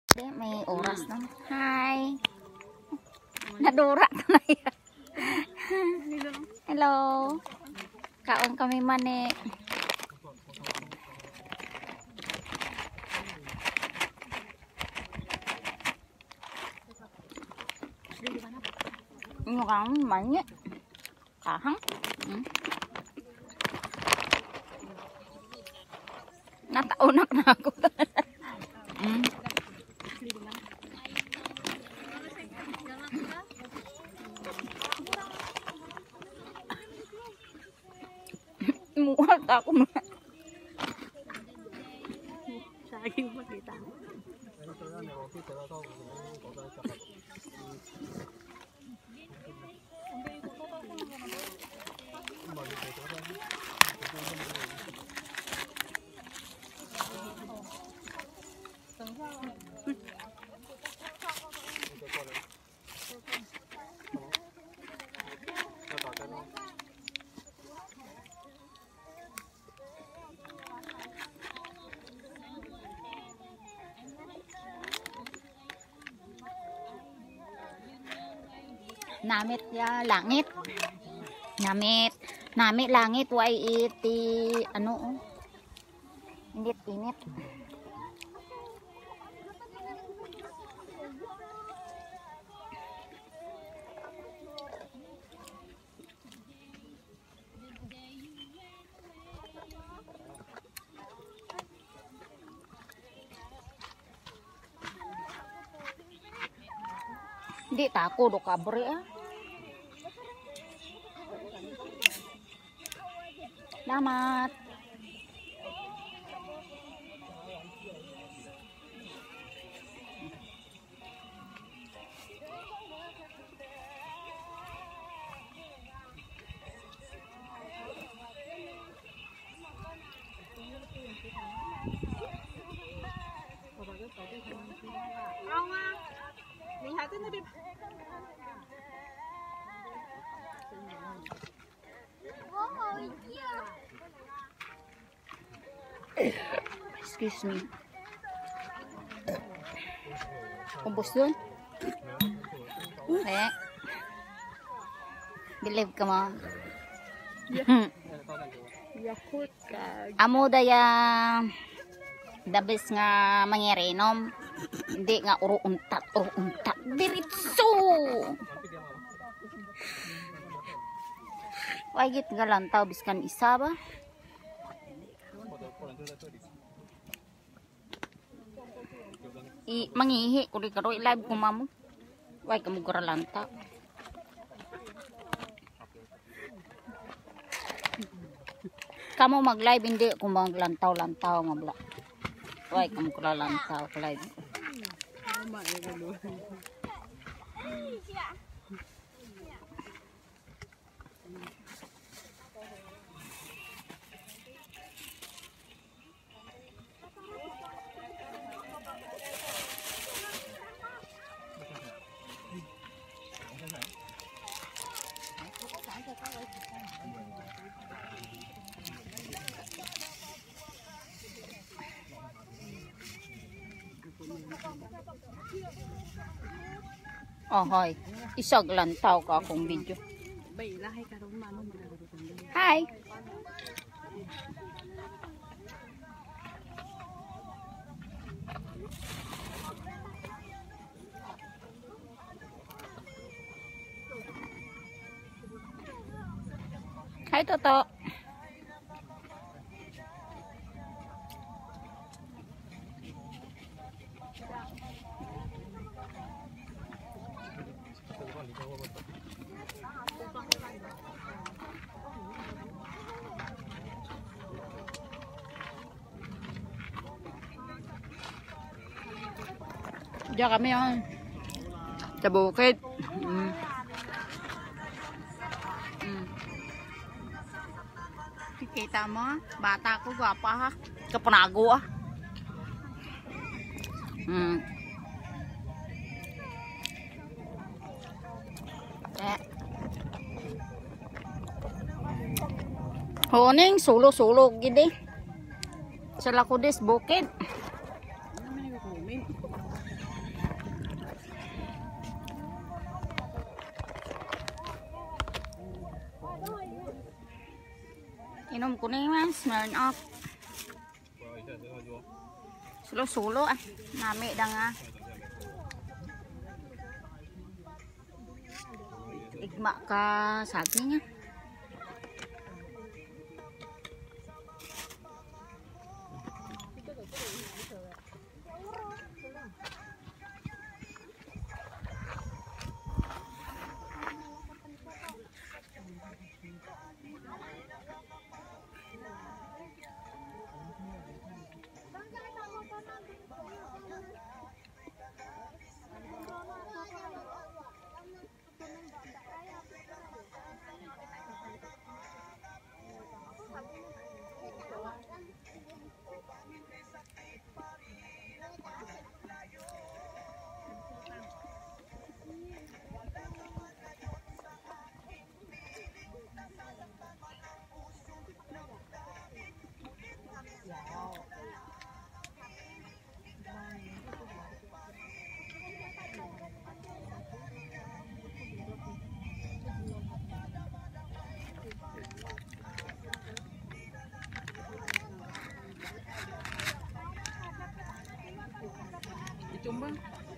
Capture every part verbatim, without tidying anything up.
May oras na. Hi. Nadura na yan. Hello. Kaon kami mani. Ini kan banyak. Kahang. Hmm. Nataunak na ako. Hmm. Muat ako na. Saging makita. Namit ya langit. Namit. Namit langit way iti ano? Init-init. Hindi tako do kabre ah. Selamat. Excuse me. Kumpos dun? Eh. Believe ka mo? Yakult ka. Amo daya dabis nga mangirenom. Hindi nga uro untat, uro untat. Diritso! Wagit nga lantaw biskan isa ba? I mangihi kuri karo live ko mamo. Way kamu gara lanta. Kamu mag-live hindi ko maglantaw-lantaw nga bla. Way kamu gara lantaw live. Oh, hoy. Isag lantaw ka akong video. Hi. Hi, Toto. Diyan kami yun. Sa bukid. Mm. Mm. Kita mo, bata ko, gwapa ha. Kapanago ah. Mm. Eh. Honing, sulo-sulo gini. Sa Lakudes, bukid. Inom ko na yung Smirnoff. Sulo-sulo ah. Nami da nga. Igma ka saging niya. Itumbang.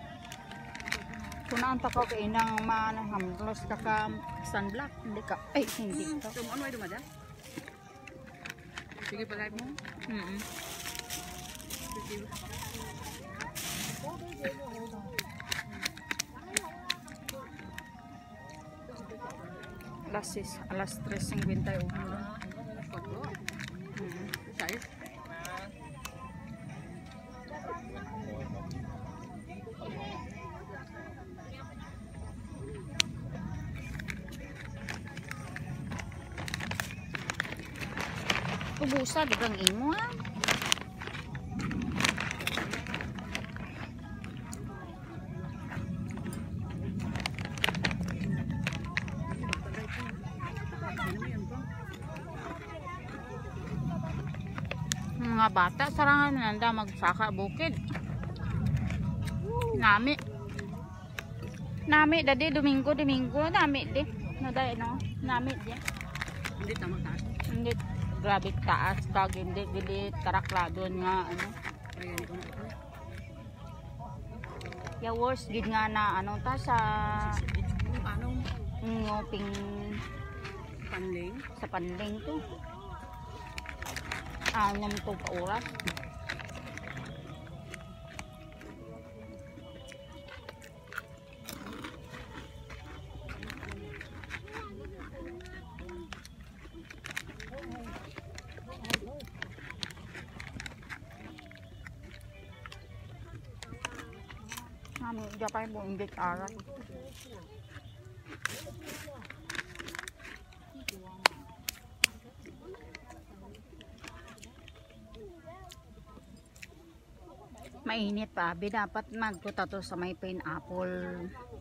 Kunaan pa ko kay nang manahamblos ka ka sunblock. Hindi ka. Ay, hindi ka. Tum ano ay dumada? Sige pa live mo. Mm-mm. Sige. Alas is, alas tres cincuenta y uno. Paglo. Mm-mm. Size. Ubusa, digang imo ah. Mga bata, sarangan nanda magsaka bukid. Nami. Nami, dadi, Domingo, Domingo, nami di. No, dahil, no? Nami di. Hindi tama taas. Hindi, grabe taas kag hindi gili tarakladon nga ano. Ayan ko na. Ya worst gid nga na ano ta sa Anong ngoping panling? sa panling to. Anom to ka oras. Kami japay mo inggit arat. Mainit pa, abi dapat magpunta to sa may pineapple.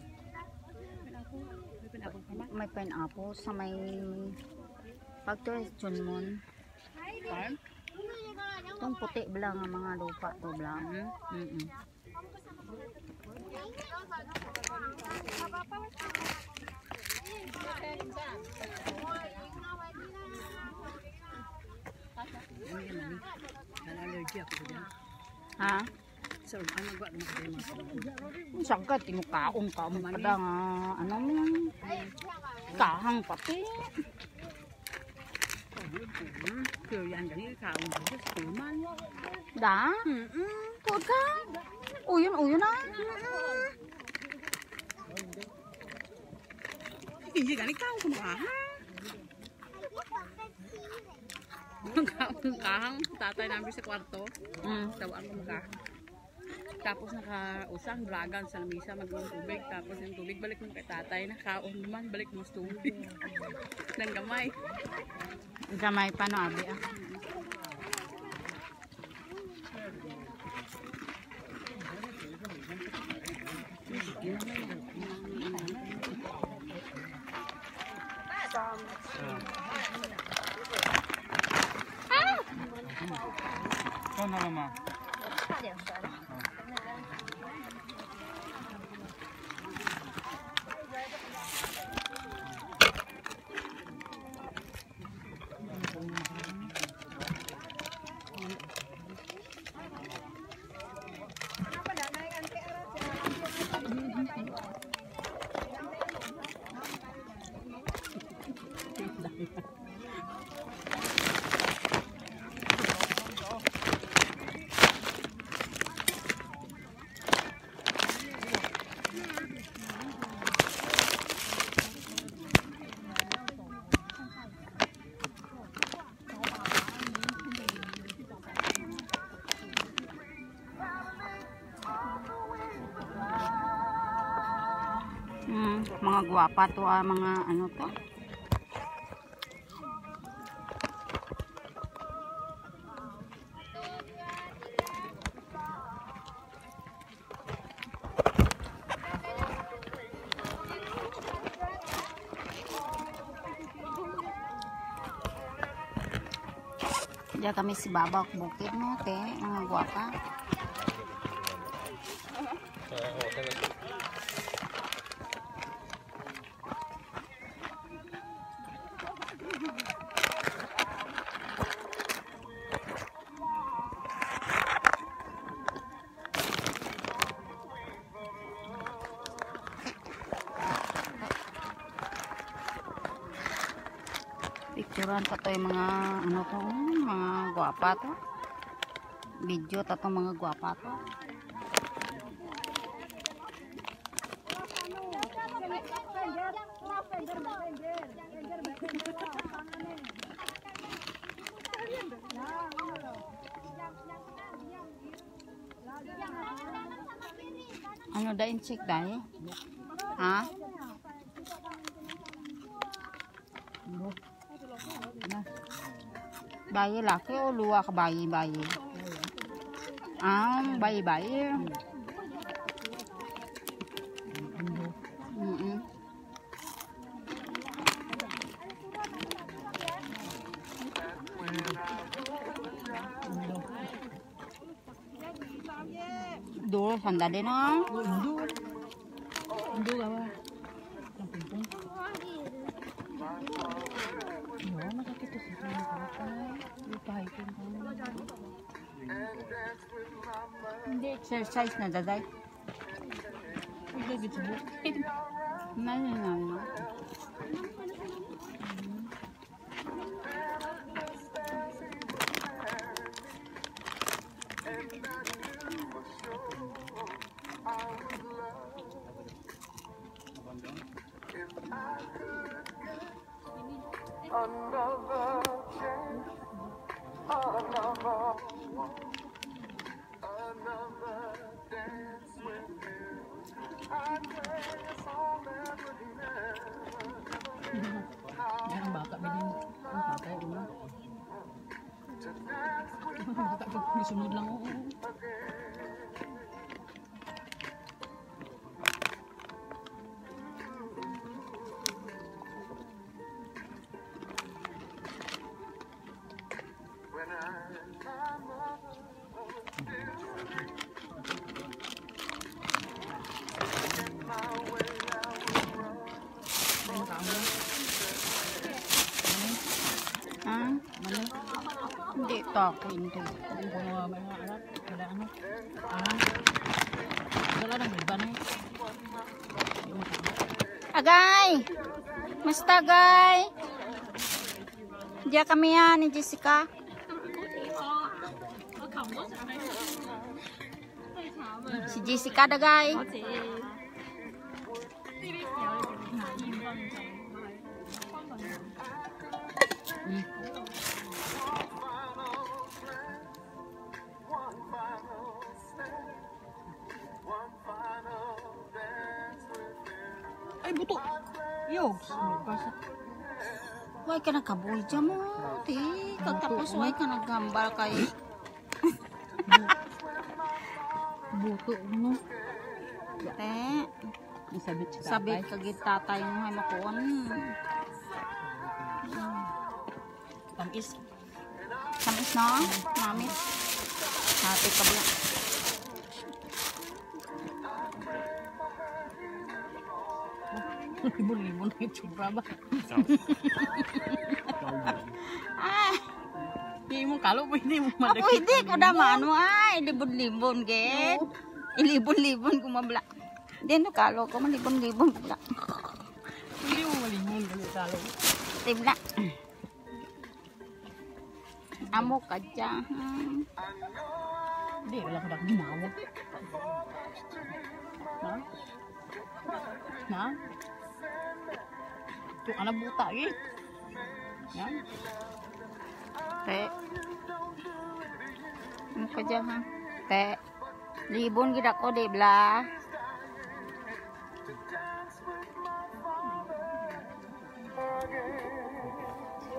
May pineapple sa may pagto Junmon. Farm? Itong puti bala nga mga lupa to bala. Mm -mm. Allergy ako dyan. Ha? So, ano ba naman kayo mga Sagkat tinukaon ka mo kada nga ano mo kahang pati. Kaya yan ganito, kaon ba sa kulman? Da? Mm-mm. Tuod ka. Uyon uyon na. Hindi ganito, kaon kumahang. Kahang, kahang, tatay namin sa kwarto. Mm. Tawaan ko magkahang. Tapos nakausang dragan sa lamisa, mag-uong tubig. Tapos yung tubig, balik mo kay tatay. Nakaon naman, balik mo sa tubig. Nang gamay. Gamay pa no abi ah. Kau nama mah? mga gwapa to, ah, mga ano to. Diyan kami si Babak Bukid mo, te, mga gwapa. Picturean pa to yung mga ano to, mga gwapa to. Video ta to mga gwapa to. Ano da insik dai? Ha? Bayi laki o luwa ka bayi bayi? Ah, bayi bayi. Mm -mm. Dulu sandali na. Indo. Indo ka ba? Ang pumpong. Oo, masakit ito sa tatay. Ipahitin ka. Hindi exercise na daday. Huwag lagi sa bukid. Nani nani. Another chance, another another dance with you. I pray a song that would never, Yan, baka bilhin. Ang tatay, una. to dance with Baka pag sunod lang ako. when I my mother in my way I will run. Ang tama. Ha? Mali. Hindi to ako hindi. Kung kuno nga may mga anak. Wala ano. Ah. Wala nang iba na eh. Yung tama. Agay! Musta agay? Diyan kami yan ni Jessica. Si Jessica dagay. Hmm. One final step, one final dance with you. Ay, buto. Yogs. Basta. Why ka nakabuhi dyan mo? Ti, kagtapos why ka naghambal kay Buto, no? te. Ang sabit sa Sabit kagit tatay mo hay makuan. Tamis. Tamis no? Namis. Hati ka ba? Libon-libon na itsura ba? Ay, Hindi mo kalo, hindi mo ako madagit. hindi ko na maano ay libon-libon get. Ilibon-libon ko mabla. Dito kalo ko malibon-libon ko bla. Hindi mo malibon kasi kalo. Tibla. Amo ka dyan. Hindi, wala ko na ginawag. Na? Na? Ito, anak buta eh. Yan. Te. Ano ka dyan ha? Te. Libon gid ako di bla.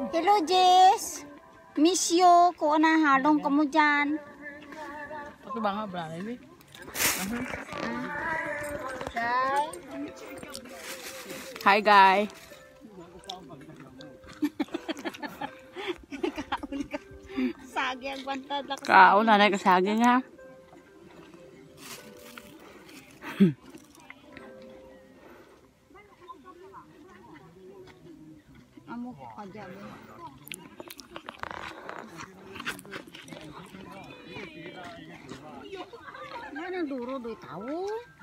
Hello, Jess. Miss you. Kung nahalong ka mo dyan. Ito ba nga, bra? Ini? Hi. Hi, guy. Kaon ka. Sagi ang bantad lang. Kaon na na kasaging ha. Amo ko ka dyan. Ano ang duro do'y tao?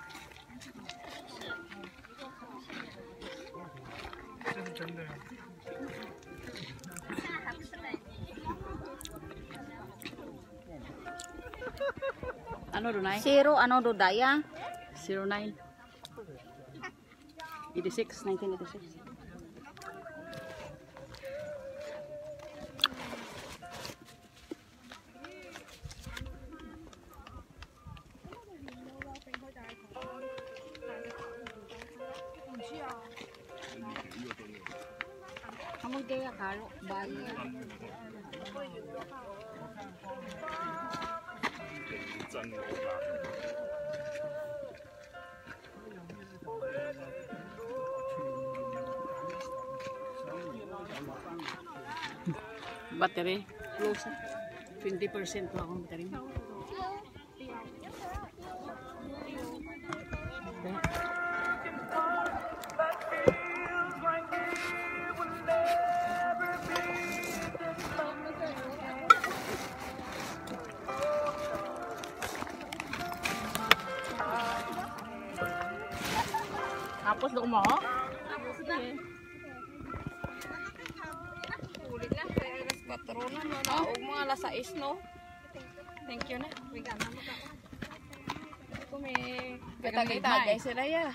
Ano Dunay? Zero, ano do daya? zero nine. eighty-six, nineteen eighty-six. Kamu gaya kalo bayi. Battery, close. twenty percent lang akong battery. Tapos doon mo? Ulit lang, kaya alas kwatro na, no? Naog mga alas sais, no? Thank you na. May gana mo ka. Ako may katagay-tagay sila ya.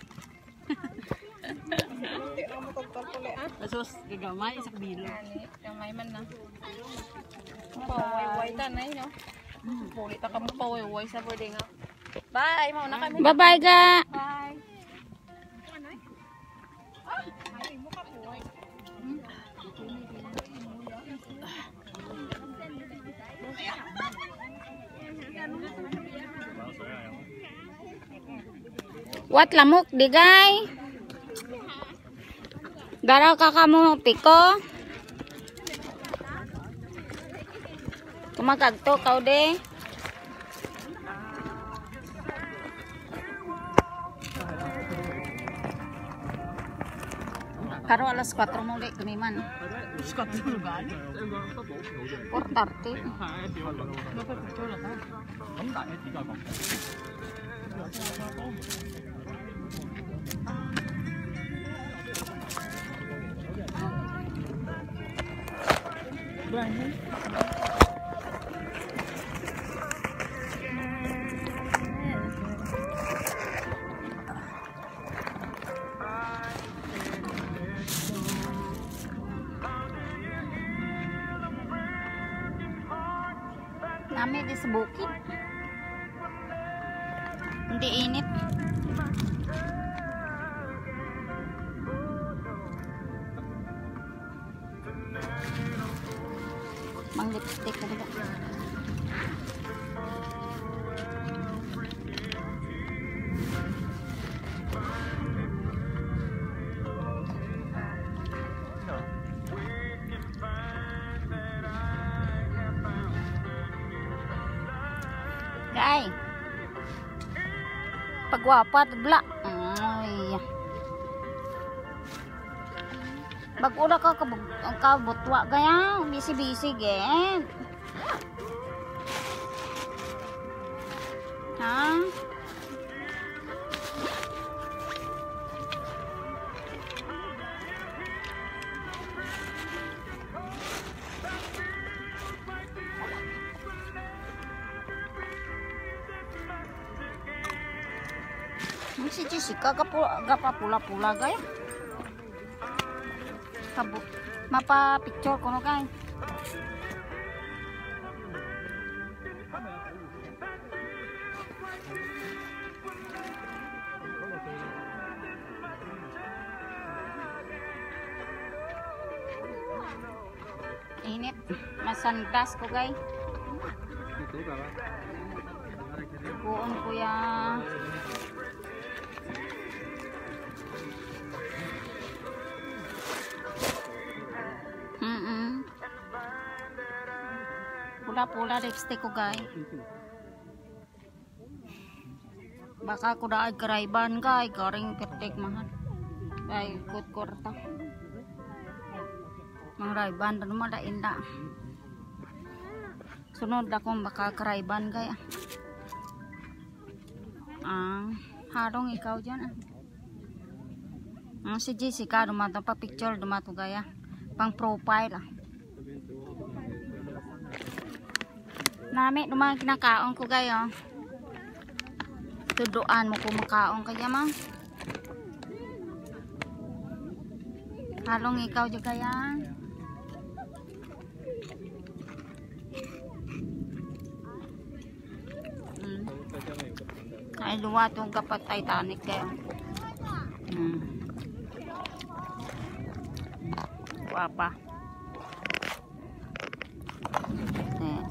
Hindi na mo tagkalpuli, ah. Asos, gagamay, isak bilo. Ani, kamay man na. Paway-way tanay, no? Ulit ka mo paway-way sa boarding, ha? Bye! Mauna kami. Bye-bye ga. Bye! What lamok digay? Daraw ka kamo piko? Kumagagto kau de. Karo alas kwatro mo ulit kumiman. Scott lugar. four thirty. Nami di sa bukid. Hindi init. Mang lipstick ka dito. Guy. Pagwapa bla. Ay. Bag-ula ka ka butwa gaya, bisi-bisi gen. Ha? Si Jessica gapa pula-pula gaya. Kabu mapa picture kono kay. init. Masanggas ko guys. Itu berapa? Buon ko ya. Mm -mm. Pula-pula lipstick ko guys. Baka ko daay karayban guys. Garing ketik mahal. Ay, ikut korta. Mang rayban dan mo da inda. Sunod akong baka karayban guys. Ah, harong ikaw dyan ah. Ah, si Jessica dumato pa picture dumato gaya. Pang profile ah. Nami dumang kinakaon ko gaya. Tuduan mo ko makaon kaya mang. Halong ikaw juga ya. Hmm. Ay luwa tong kapat Titanic kayo. Hmm. Guapa. Eh.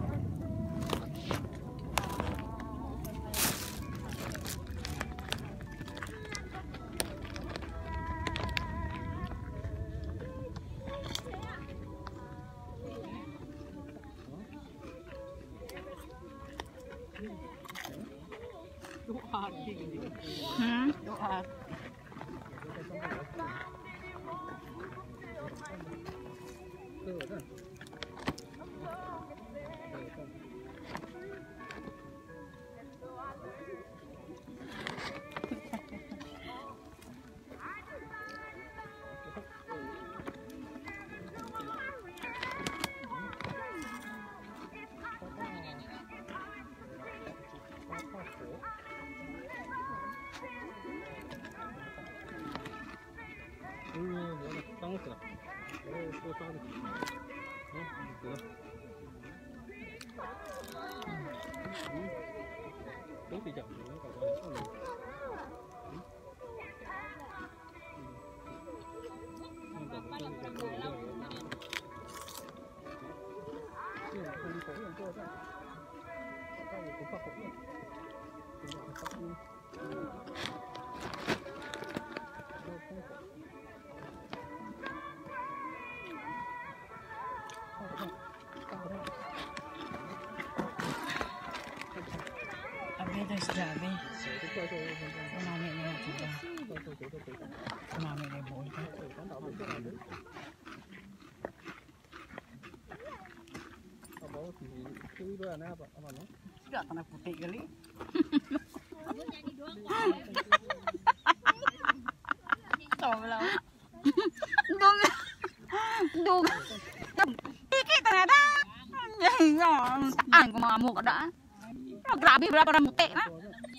Hmm? Guys, grabe. Kumami na yung tiba. Kumami na yung buol ka. Sudah ka na puti gali. Tawag lang. Dung. Dung. Dikit na da. Ang kumamu ka da. Oh, grabe wala para muti na.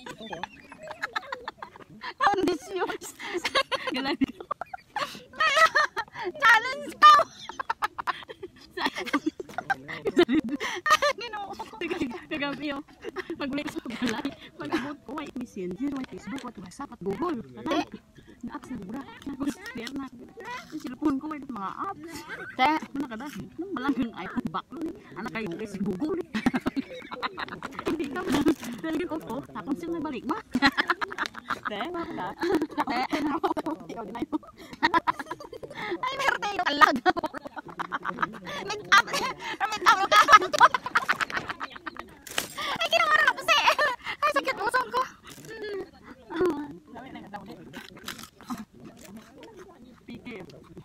Ambisius. Galang. Challenge to. Ginoo. Kagabi yo. Pag-ulit sa balay, pag-abot ko ay Messenger, ay Facebook, at WhatsApp, at Google. At na-apps na gura. Nag-share na. Yung cellphone ko ay mga apps. Te, Mana kada? Nang balang yung iPhone back lo ni. Anak kayo guys, Google. Hindi ka ba? Talagang ko po, tapos siya nagbalik ma. Te, maka. Te, ikaw din ayo. ay meron tayo kalag. Nag-up. Ramit-up ka. Ay, kinamara na po si. Ay, sakit pusong ko. Pikir.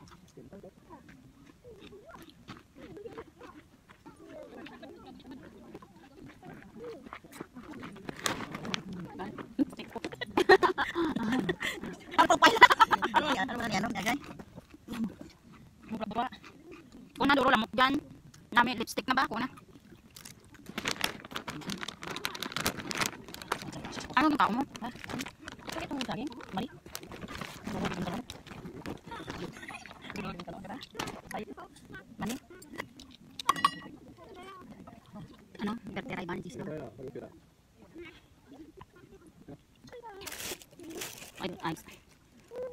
Apa pala? Ano yan? Ano yan? Ano yan? Mura-mura. Kuna duro lamok dyan. Nami lipstick na ba? Kuna. Ano yung tao mo? Ha? Ito mo saging? Mali? Mani? Ano? Bertiray banjis na. Ay, ayos.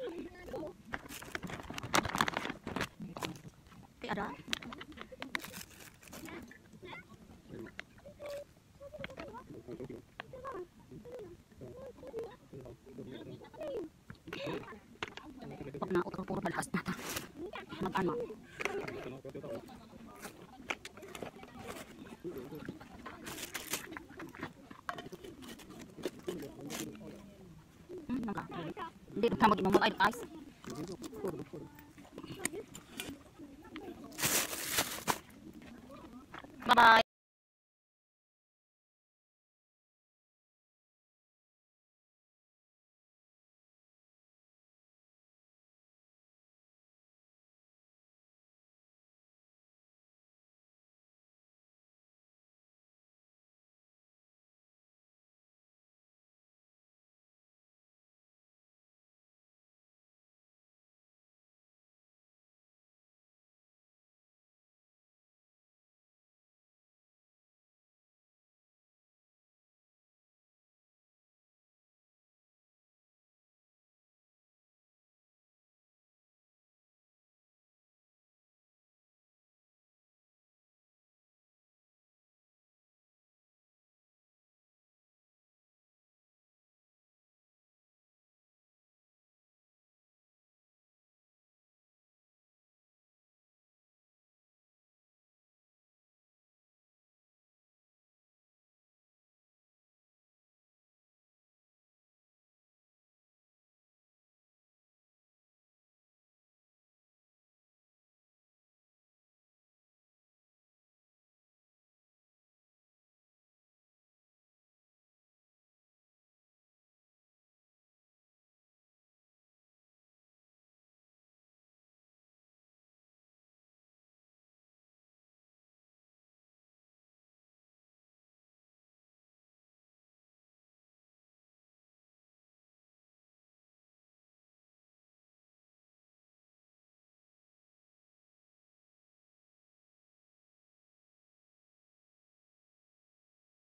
Ay, ada. Hindi ka mag-imamol ay ice. Bye-bye.